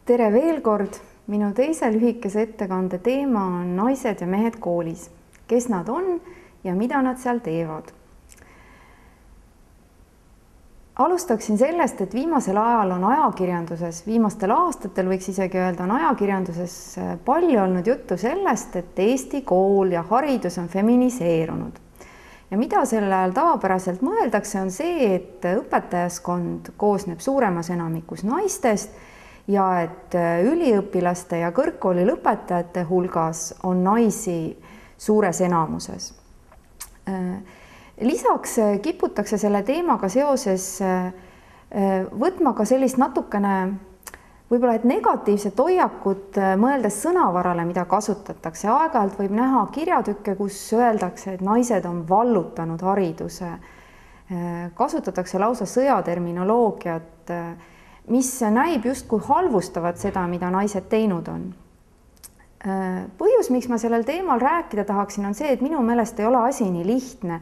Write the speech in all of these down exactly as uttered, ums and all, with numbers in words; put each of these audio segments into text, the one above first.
tere veel kord, minu teise lühikese ettekande teema on naised ja mehed koolis, kes nad on ja mida nad seal teevad. Alustaksin sellest, et viimasel ajal on ajakirjanduses, viimastel aastatel võiks isegi öelda, on ajakirjanduses palju olnud juttu sellest, et Eesti kool ja haridus on feminiseerunud. Ja mida sellel ajal tavapäraselt mõeldakse, on see, et õpetajaskond koosneb suuremas enamikus naistest ja et üliõpilaste ja kõrgkooli lõpetajate hulgas on naisi suures enamuses. Lisaks kiputakse selle teemaga seoses võtma ka sellist natukene võib-olla et negatiivset hoiakut, mõeldes sõnavarale, mida kasutatakse. Aeg-ajalt võib näha kirjatükke, kus öeldakse, et naised on vallutanud hariduse. Kasutatakse lausa sõjaterminoloogiat, mis näib justkui halvustavad seda, mida naised teinud on. Põhjus, miks ma sellel teemal rääkida tahaksin, on see, et minu meelest ei ole asi nii lihtne,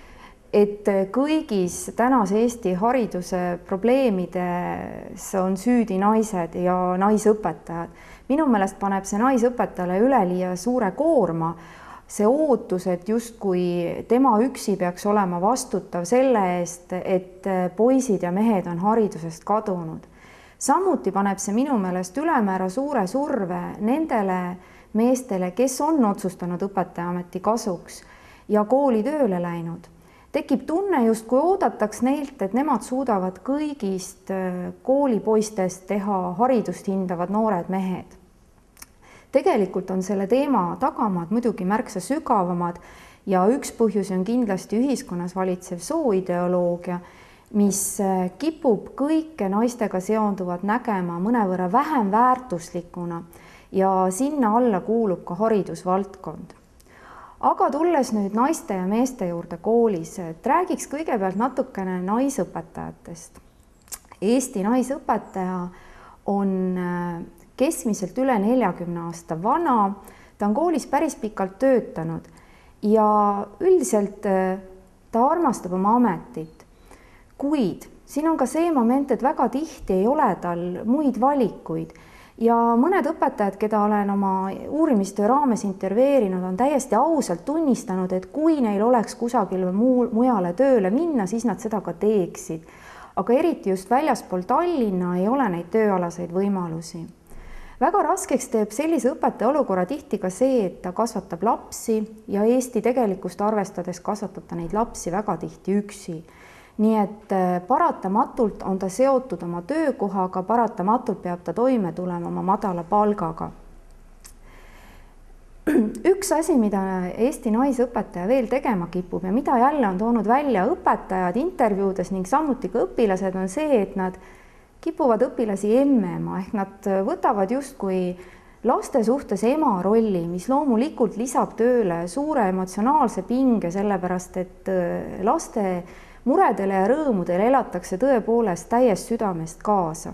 et kõigis tänase Eesti hariduse probleemides on süüdi naised ja naisõpetajad. Minu meelest paneb see naisõpetajale üleliia suure koorma, see ootus, et justkui tema üksi peaks olema vastutav selle eest, et poisid ja mehed on haridusest kadunud. Samuti paneb see minu meelest ülemäära suure surve nendele meestele, kes on otsustanud õpetajaameti kasuks ja kooli tööle läinud. Tekib tunne, justkui oodataks neilt, et nemad suudavad kõigist koolipoistest teha haridust hindavad noored mehed. Tegelikult on selle teema tagamaad muidugi märksa sügavamad ja üks põhjus on kindlasti ühiskonnas valitsev sooideoloogia, mis kipub kõike naistega seonduvat nägema mõnevõrra vähem väärtuslikuna ja sinna alla kuulub ka haridusvaldkond. Aga tulles nüüd naiste ja meeste juurde koolis, et räägiks kõigepealt natukene naisõpetajatest. Eesti naisõpetaja on keskmiselt üle neljakümne aasta vana, ta on koolis päris pikalt töötanud ja üldiselt ta armastab oma ametit. Kuid siin on ka see moment, et väga tihti ei ole tal muid valikuid. Ja mõned õpetajad, keda olen oma uurimistöö raames intervjueerinud, on täiesti ausalt tunnistanud, et kui neil oleks kusagil mujale tööle minna, siis nad seda ka teeksid. Aga eriti just väljaspool Tallinna ei ole neid tööalaseid võimalusi. Väga raskeks teeb sellise õpetaja olukorra tihti ka see, et ta kasvatab lapsi ja Eesti tegelikkust arvestades kasvatab ta neid lapsi väga tihti üksi. Nii et paratamatult on ta seotud oma töökohaga, paratamatult peab ta toime tulema oma madala palgaga. Üks asi, mida Eesti naisõpetaja veel tegema kipub ja mida jälle on toonud välja õpetajad intervjuudes ning samuti ka õpilased, on see, et nad kipuvad õpilasi emmema, ehk nad võtavad justkui laste suhtes ema rolli, mis loomulikult lisab tööle suure emotsionaalse pinge, sellepärast et laste muredele ja rõõmudele elatakse tõepoolest täiest südamest kaasa.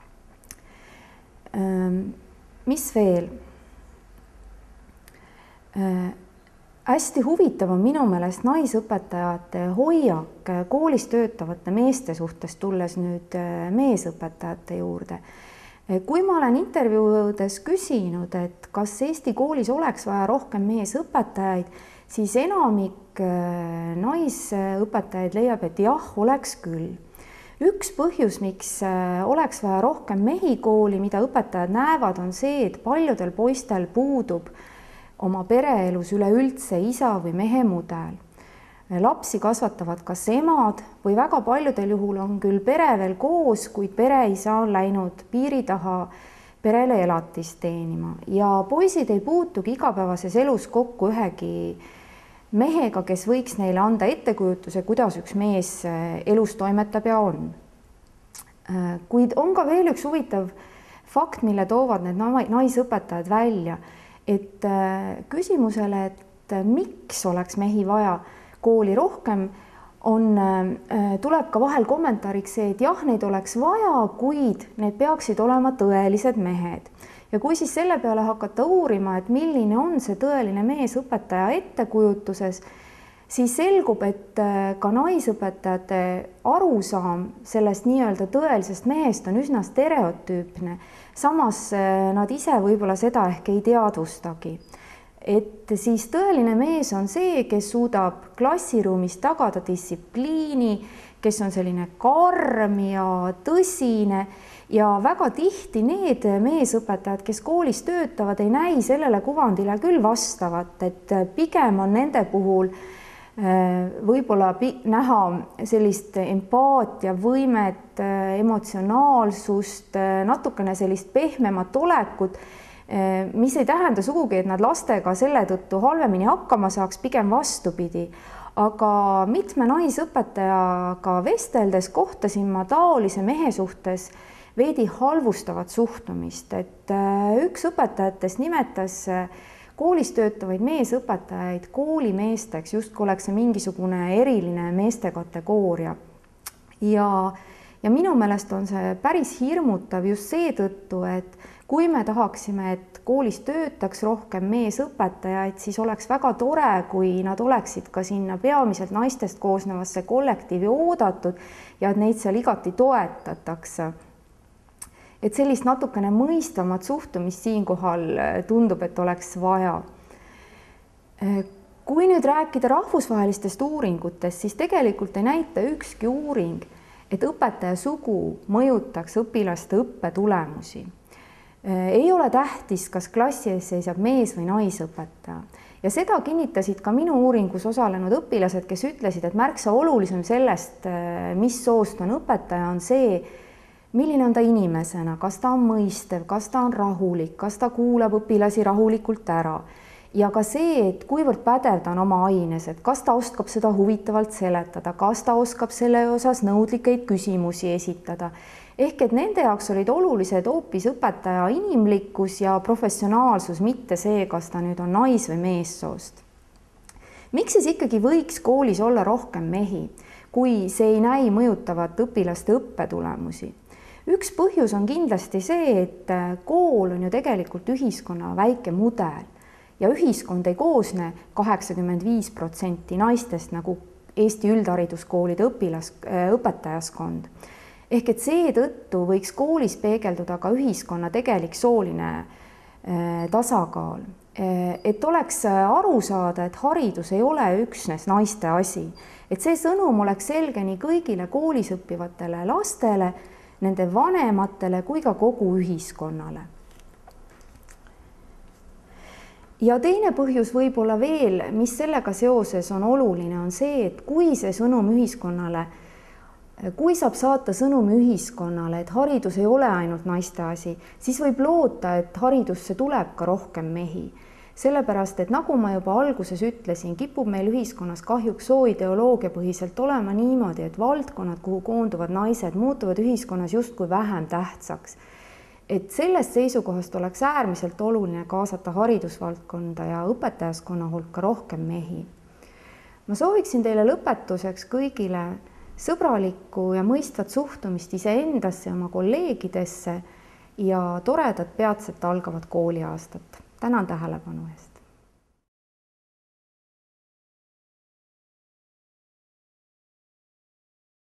Mis veel? Hästi huvitav on minu meelest naisõpetajate hoiak koolis töötavate meeste suhtes, tulles nüüd meesõpetajate juurde. Kui ma olen intervjuudes küsinud, et kas Eesti koolis oleks vaja rohkem meesõpetajaid, siis enamik naisõpetajaid leiab, et jah, oleks küll. Üks põhjus, miks oleks vaja rohkem mehi kooli, mida õpetajad näevad, on see, et paljudel poistel puudub oma pereelus üleüldse isa või mehe mudel. Lapsi kasvatavad kas emad või väga paljudel juhul on küll pere veel koos, kuid pereisa on läinud piiri taha perele elatist teenima ja poisid ei puutugi igapäevases elus kokku ühegi mehega, kes võiks neile anda ettekujutuse, kuidas üks mees elus toimetab ja on. Kuid on ka veel üks huvitav fakt, mille toovad need naisõpetajad välja, et küsimusele, et miks oleks mehi vaja kooli rohkem, on, tuleb ka vahel kommentaariks see, et jah, neid oleks vaja, kuid need peaksid olema tõelised mehed. Ja kui siis selle peale hakata uurima, et milline on see tõeline meesõpetaja ettekujutuses, siis selgub, et ka naisõpetajate arusaam sellest nii-öelda tõelisest mehest on üsna stereotüüpne. Samas nad ise võib-olla seda ehk ei teadvustagi. Et siis tõeline mees on see, kes suudab klassiruumis tagada distsipliini, kes on selline karm ja tõsine ja väga tihti need meesõpetajad, kes koolis töötavad, ei näi sellele kuvandile küll vastavat, et pigem on nende puhul võib-olla näha sellist empaatiavõimet, emotsionaalsust, natukene sellist pehmemat olekut, mis ei tähenda sugugi, et nad lastega selle tõttu halvemini hakkama saaks, pigem vastupidi. Aga mitme naisõpetajaga vesteldes kohtasin ma taolise mehe suhtes veidi halvustavat suhtumist, et üks õpetajatest nimetas koolis töötavaid meesõpetajaid koolimeesteks, justkui oleks see mingisugune eriline meeste kategooria. Ja, ja minu meelest on see päris hirmutav just seetõttu, et kui me tahaksime, et koolis töötaks rohkem meesõpetajaid, siis oleks väga tore, kui nad oleksid ka sinna peamiselt naistest koosnevasse kollektiivi oodatud ja et neid seal igati toetatakse. Et sellist natukene mõistvamat suhtumist siinkohal tundub, et oleks vaja. Kui nüüd rääkida rahvusvahelistest uuringutest, siis tegelikult ei näita ükski uuring, et õpetaja sugu mõjutaks õpilaste õppetulemusi. Ei ole tähtis, kas klassi ees seisab mees või naisõpetaja. Ja seda kinnitasid ka minu uuringus osalenud õpilased, kes ütlesid, et märksa olulisem sellest, mis soost on õpetaja, on see, milline on ta inimesena, kas ta on mõistev, kas ta on rahulik, kas ta kuulab õpilasi rahulikult ära. Ja ka see, et kuivõrd pädev ta on oma aines, et kas ta oskab seda huvitavalt seletada, kas ta oskab selle osas nõudlikeid küsimusi esitada. Ehk et nende jaoks olid olulised hoopis õpetaja inimlikkus ja professionaalsus, mitte see, kas ta nüüd on nais- või meessoost. Miks siis ikkagi võiks koolis olla rohkem mehi, kui see ei näi mõjutavat õpilaste õppetulemusi? Üks põhjus on kindlasti see, et kool on ju tegelikult ühiskonna väike mudel ja ühiskond ei koosne kaheksakümmend viis protsenti naistest nagu Eesti üldhariduskoolide õpilas, õpetajaskond. Ehk et seetõttu võiks koolis peegelduda ka ühiskonna tegelik sooline tasakaal. Et oleks aru saada, et haridus ei ole üksnes naiste asi. Et see sõnum oleks selge nii kõigile koolis õppivatele lastele, nende vanematele kui ka kogu ühiskonnale. Ja teine põhjus võib-olla veel, mis sellega seoses on oluline, on see, et kui see sõnum ühiskonnale Kui saab saata sõnumi ühiskonnale, et haridus ei ole ainult naiste asi, siis võib loota, et haridusse tuleb ka rohkem mehi. Sellepärast, et nagu ma juba alguses ütlesin, kipub meil ühiskonnas kahjuks sooideoloogia põhiselt olema niimoodi, et valdkonnad, kuhu koonduvad naised, muutuvad ühiskonnas justkui vähem tähtsaks. Et sellest seisukohast oleks äärmiselt oluline kaasata haridusvaldkonda ja õpetajaskonna hulka rohkem mehi. Ma sooviksin teile lõpetuseks kõigile sõbralikku ja mõistvat suhtumist iseendasse ja oma kolleegidesse ja toredat peatselt algavat kooliaastat. Tänan tähelepanu eest.